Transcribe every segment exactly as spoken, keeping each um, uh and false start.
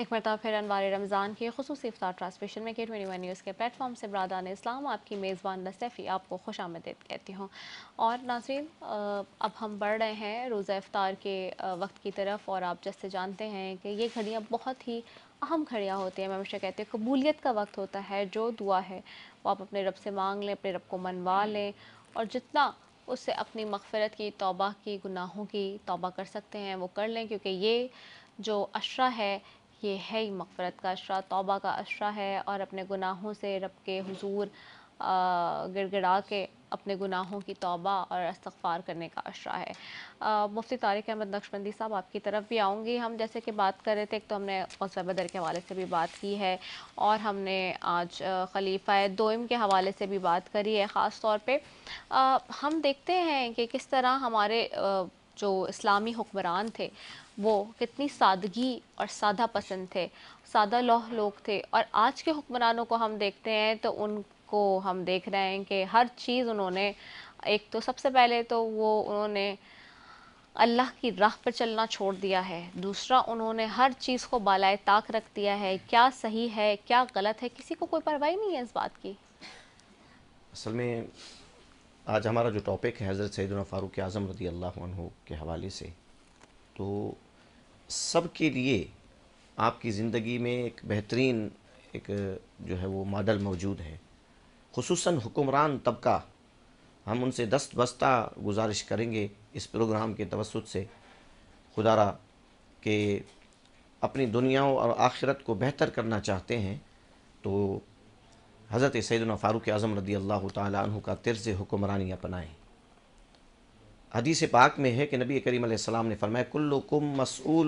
ایک مرتبہ پھر انوار رمضان کی خصوصی افطار ٹرانسمیشن میں کے ٹوئنٹی ون نیوز کے پلیٹ فارم سے برادران اسلام آپ کی میزبان نصیفی آپ کو خوش آمدید کہتی ہوں۔ اور ناظرین اب ہم بڑھ رہے ہیں روزہ افطار کے وقت کی طرف، اور آپ جیسے جانتے ہیں کہ یہ گھڑیاں بہت ہی اہم گھڑیاں ہوتی ہیں۔ میں ہمیشہ کہتی ہوں قبولیت کا وقت ہوتا ہے، جو دعا ہے وہ آپ اپنے رب سے مانگ لیں، اپنے رب کو منوا لیں، اور جتنا اس سے اپنی مغفرت کی، توبہ کی، گناہوں کی توبہ کر سکتے ہیں وہ کر لیں، کیونکہ یہ جو عشرہ ہے یہ ہے ہی مغفرت کا عشرہ، توبہ کا عشرہ ہے، اور اپنے گناہوں سے رب کے حضور گڑ گڑا کے اپنے گناہوں کی توبہ اور استغفار کرنے کا عشرہ ہے۔ مفتی طارق احمد نقشبندی صاحب آپ کی طرف بھی آؤں گی۔ ہم جیسے کہ بات کر رہے تھے، ایک تو ہم نے غزوہ بدر کے حوالے سے بھی بات کی ہے، اور ہم نے آج خلیفہ دوئم کے حوالے سے بھی بات کری ہے۔ خاص طور پہ ہم دیکھتے ہیں کہ کس طرح ہمارے جو اسلامی حکمران تھے وہ کتنی سادگی اور سادہ پسند تھے، سادہ لوح لوگ تھے، اور آج کے حکمرانوں کو ہم دیکھتے ہیں تو ان کو ہم دیکھ رہے ہیں کہ ہر چیز انہوں نے، ایک تو سب سے پہلے تو وہ انہوں نے اللہ کی راہ پر چلنا چھوڑ دیا ہے، دوسرا انہوں نے ہر چیز کو بالائے طاق رکھ دیا ہے، کیا صحیح ہے کیا غلط ہے کسی کو کوئی پرواہ نہیں ہے اس بات کی۔ اصل میں آج ہمارا جو ٹاپک ہے حضرت سیدنا فاروق اعظم رضی اللہ عنہ کے حوالے سے، تو سب کے لیے آپ کی زندگی میں ایک بہترین ایک جو ہے وہ ماڈل موجود ہے، خصوصاً حکمران طبقہ۔ ہم ان سے دست بستہ گزارش کریں گے اس پروگرام کے توسط سے، خدا را کہ اپنی دنیا اور آخرت کو بہتر کرنا چاہتے ہیں تو حضرت سیدنا فاروق اعظم رضی اللہ تعالیٰ عنہ کا طرز حکمرانی اپنائیں۔ حدیث پاک میں ہے کہ نبی کریم علیہ السلام نے فرمایا کلکم مسئول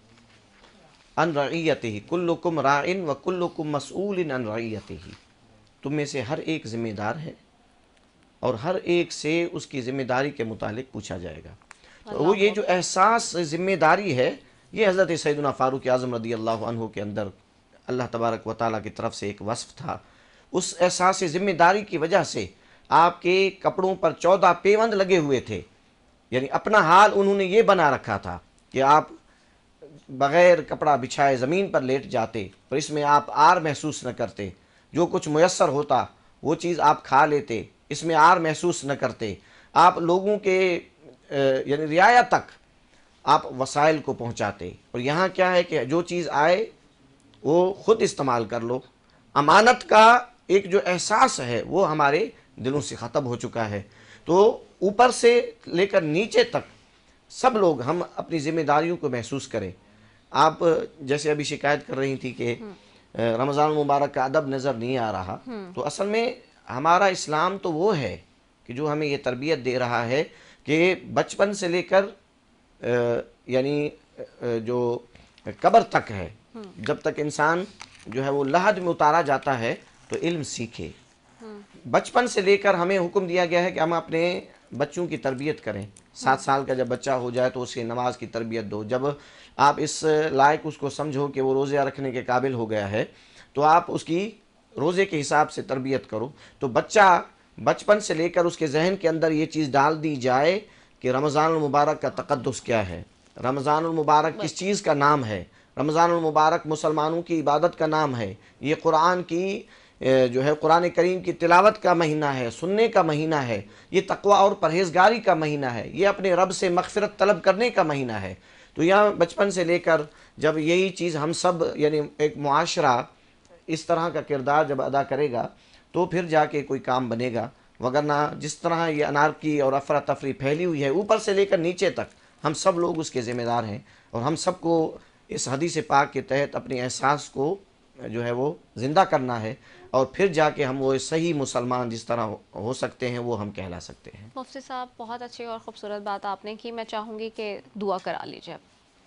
عن رعیتہ، کلکم راع و کلکم مسئول عن رعیتہ، تم میں سے ہر ایک ذمہ دار ہے اور ہر ایک سے اس کی ذمہ داری کے متعلق پوچھا جائے گا۔ تو وہ یہ جو احساس ذمہ داری ہے، یہ حضرت سیدنا فاروق اعظم رضی اللہ عنہ کے اندر اللہ تبارک و تعالیٰ کی طرف سے ایک وصف تھا۔ اس احساس ذمہ داری کی وجہ سے آپ کے کپڑوں پر چودہ پیوند لگے ہوئے تھے، یعنی اپنا حال انہوں نے یہ بنا رکھا تھا کہ آپ بغیر کپڑا بچھائے زمین پر لیٹ جاتے اور اس میں آپ آر محسوس نہ کرتے، جو کچھ میسر ہوتا وہ چیز آپ کھا لیتے، اس میں آر محسوس نہ کرتے، آپ لوگوں کے یعنی رعایا تک آپ وسائل کو پہنچاتے، اور یہاں کیا ہے کہ جو چیز آئے وہ خود استعمال کر لو۔ امانت کا ایک جو احساس ہے وہ ہمارے دلوں سے ختم ہو چکا ہے۔ تو اوپر سے لے کر نیچے تک سب لوگ ہم اپنی ذمہ داریوں کو محسوس کریں۔ آپ جیسے ابھی شکایت کر رہی تھی کہ رمضان المبارک کا ادب نظر نہیں آ رہا، تو اصل میں ہمارا اسلام تو وہ ہے کہ جو ہمیں یہ تربیت دے رہا ہے کہ بچپن سے لے کر یعنی جو قبر تک ہے، جب تک انسان جو ہے وہ لحد میں اتارا جاتا ہے تو علم سیکھے۔ بچپن سے لے کر ہمیں حکم دیا گیا ہے کہ ہم اپنے بچوں کی تربیت کریں۔ سات سال کا جب بچہ ہو جائے تو اسے نماز کی تربیت دو، جب آپ اس لائق اس کو سمجھو کہ وہ روزہ رکھنے کے قابل ہو گیا ہے تو آپ اس کی روزے کے حساب سے تربیت کرو۔ تو بچہ بچپن سے لے کر اس کے ذہن کے اندر یہ چیز ڈال دی جائے کہ رمضان المبارک کا تقدس کیا ہے، رمضان المبارک کس چیز کا نام ہے، رمضان المبارک مسلمانوں کی عبادت کا نام ہے، یہ قرآن کی جو ہے قرآن کریم کی تلاوت کا مہینہ ہے، سننے کا مہینہ ہے، یہ تقوی اور پرہیزگاری کا مہینہ ہے، یہ اپنے رب سے مغفرت طلب کرنے کا مہینہ ہے۔ تو یہاں بچپن سے لے کر جب یہی چیز ہم سب یعنی ایک معاشرہ اس طرح کا کردار جب ادا کرے گا تو پھر جا کے کوئی کام بنے گا، وگرنہ جس طرح یہ انارکی اور افراتفری پھیلی ہوئی ہے اوپر سے لے کر نیچے تک ہم سب لوگ اس کے ذمہ دار ہیں، اور ہم سب کو اس حدیث پاک کے تحت اپنے احساس کو جو ہے وہ زندہ کرنا ہے، اور پھر جا کے ہم وہ صحیح مسلمان جس طرح ہو سکتے ہیں وہ ہم کہلا سکتے ہیں۔ مفتی صاحب بہت اچھی اور خوبصورت بات آپ نے کی، میں چاہوں گی کہ دعا کرا لیجیے۔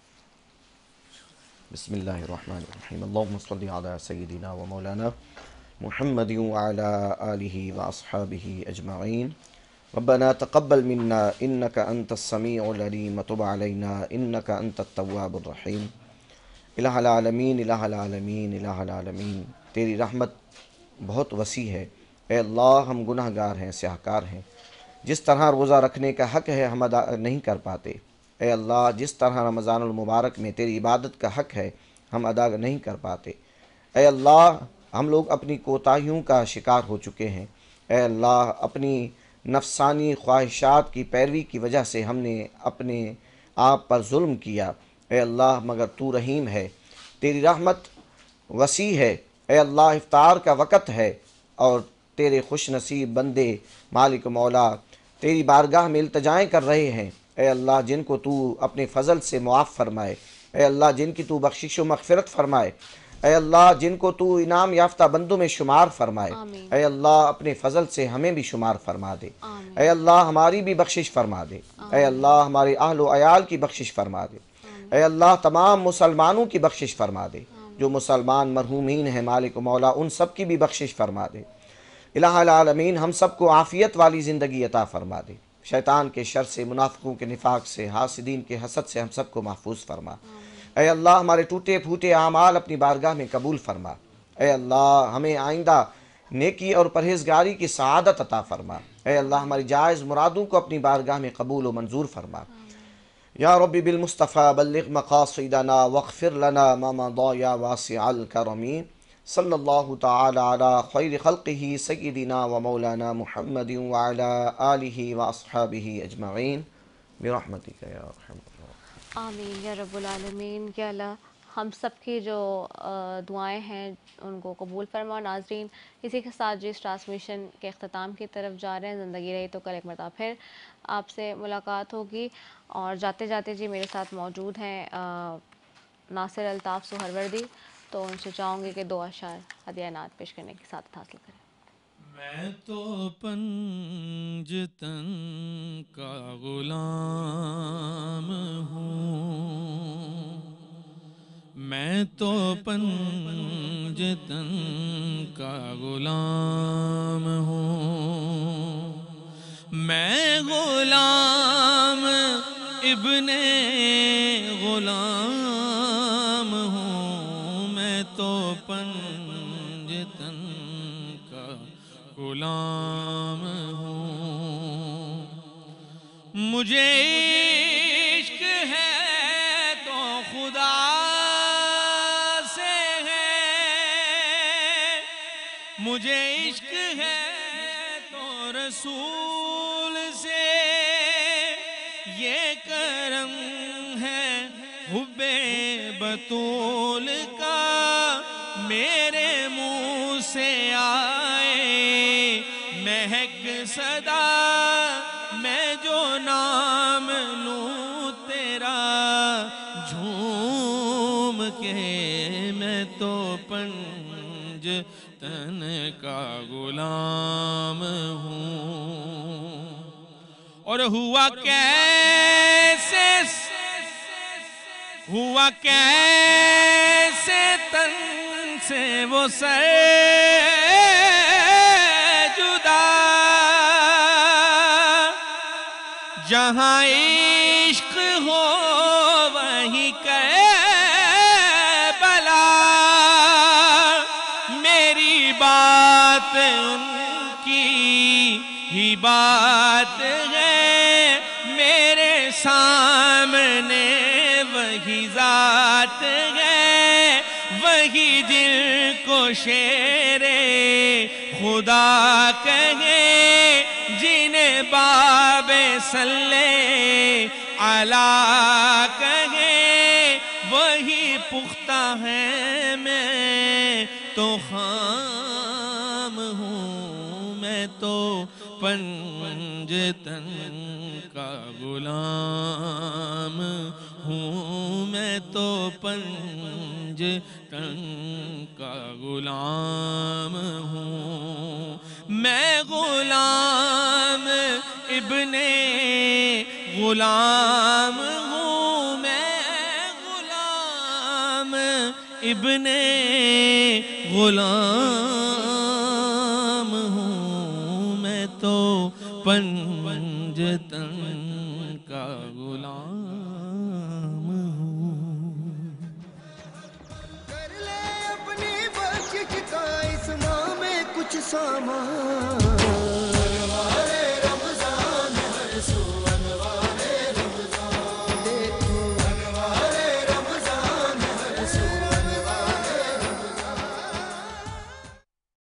بسم اللہ الرحمن الرحیم، اللہم صلی علی سیدنا و مولانا محمد وعلی آلہ واصحابہ اجمعین، ربنا تقبل منا انک انت السمیع العلیم وتب علینا انک انت التواب الرحیم۔ الہ العالمین الہ العالمین الہ العالمین، تیری رحمت بہت وسیع ہے، اے اللہ ہم گناہ گار ہیں، سیاہکار ہیں، جس طرح روزہ رکھنے کا حق ہے ہم ادا نہیں کر پاتے، اے اللہ جس طرح رمضان المبارک میں تیری عبادت کا حق ہے ہم ادا نہیں کر پاتے۔ اے اللہ ہم لوگ اپنی کوتاہیوں کا شکار ہو چکے ہیں۔ اے اللہ اپنی نفسانی خواہشات کی پیروی کی وجہ سے ہم نے اپنے آپ پر ظلم کیا۔ اے اللہ مگر تو رحیم ہے، تیری رحمت وسیع ہے۔ اے اللہ افطار کا وقت ہے اور تیرے خوش نصیب بندے مالک مولا تیری بارگاہ میں التجائیں کر رہے ہیں۔ اے اللہ جن کو تو اپنے فضل سے معاف فرمائے، اے اللہ جن کی تو بخشش و مغفرت فرمائے، اے اللہ جن کو تو انعام یافتہ بندوں میں شمار فرمائے، آمین اے اللہ اپنے فضل سے ہمیں بھی شمار فرما دے۔ آمین اے اللہ ہماری بھی بخشش فرما دے۔ اے اللہ ہمارے اہل و عیال کی بخشش فرما دے۔ اے اللہ تمام مسلمانوں کی بخشش فرما دے، جو مسلمان مرحومین ہیں مالک و مولا ان سب کی بھی بخشش فرما دے۔ الہ العالمین ہم سب کو عافیت والی زندگی عطا فرما دے، شیطان کے شر سے، منافقوں کے نفاق سے، حاسدین کے حسد سے ہم سب کو محفوظ فرما۔ اے اللہ ہمارے ٹوٹے پھوٹے اعمال اپنی بارگاہ میں قبول فرما۔ اے اللہ ہمیں آئندہ نیکی اور پرہیزگاری کی سعادت عطا فرما۔ اے اللہ ہماری جائز مرادوں کو اپنی بارگاہ میں قبول و منظور فرما۔ یا رب بالمصطفیٰ بلغ مقاصدنا واغفر لنا ما مضى یا واسع الکرم، صلی اللہ تعالی علی خیر خلقہ سیدنا و مولانا محمد وعلی آلہ واصحابہ اجمعین برحمتک یا ارحم الراحمین۔ آمین یا رب العالمین۔ یا اللہ ہم سب کی جو دعائیں ہیں ان کو قبول فرما۔ ناظرین اسی کے ساتھ جس ٹرانسمیشن کے اختتام کی طرف جا رہے ہیں، زندگی رہی تو کل ایک مرتبہ پھر آپ سے ملاقات ہوگی، اور جاتے جاتے جی میرے ساتھ موجود ہیں ناصر الطاف سہروردی، تو ان سے چاہوں گی کہ دو اشعار ہدیہ نعت پیش کرنے کی سعادت حاصل کریں۔ میں تو پنجتن کا غلام ہوں، میں تو پنجتن کا غلام ہوں، میں غلام ابن غلام ہوں، میں تو پنجتن کا غلام ہوں، مجھے عشق ہے تو خدا سے ہے، مجھے عشق ہے تو رسول سے، یہ کرم ہے حب بطول کا، میرے منہ سے آئے مہک صدا، میں جو نام لوں تیرا جھوم کے، میں تو پنج تن کا غلام ہوں۔ اور ہوا کیسے ہوا کیسے تن سے وہ سر جدا، جہاں عشق ہو وہیں کربلا، میری بات ان کی ہی بات ہے، میرے سامنے وہی ذات ہے، وہی جن کو شیر خدا کہے، جنہیں باب صلی علی کہے، وہی پختہ ہے، میں تو خام ہوں، میں تو پنجتن کا غلام ہوں، میں تو پنجتن کا غلام ہوں، میں غلام ابن غلام ہوں، میں غلام ابن غلام ہوں، میں تو پنجتن کا غلام ہوں۔ کر لے اپنی بخشش کا اس ماہ میں کچھ سامان،